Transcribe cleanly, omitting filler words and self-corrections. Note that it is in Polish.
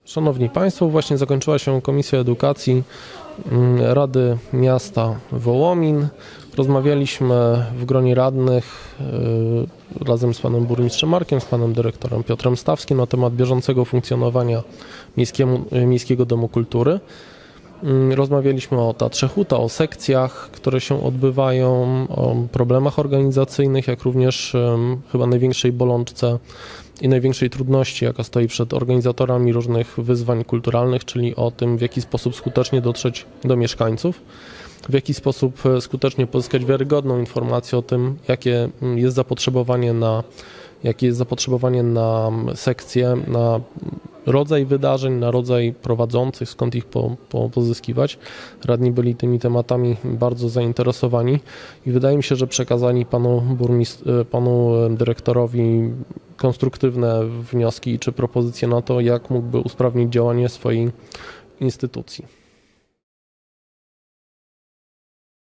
Szanowni Państwo, właśnie zakończyła się Komisja Edukacji Rady Miasta Wołomin. Rozmawialiśmy w gronie radnych razem z panem burmistrzem Markiem, z panem dyrektorem Piotrem Stawskim na temat bieżącego funkcjonowania Miejskiego Domu Kultury. Rozmawialiśmy o Teatrze Huta, o sekcjach, które się odbywają, o problemach organizacyjnych, jak również chyba największej bolączce i największej trudności, jaka stoi przed organizatorami różnych wyzwań kulturalnych, czyli o tym, w jaki sposób skutecznie dotrzeć do mieszkańców, w jaki sposób skutecznie pozyskać wiarygodną informację o tym, jakie jest zapotrzebowanie na sekcje, na rodzaj wydarzeń, na rodzaj prowadzących, skąd ich pozyskiwać. Radni byli tymi tematami bardzo zainteresowani i wydaje mi się, że przekazali panu dyrektorowi konstruktywne wnioski czy propozycje na to, jak mógłby usprawnić działanie swojej instytucji.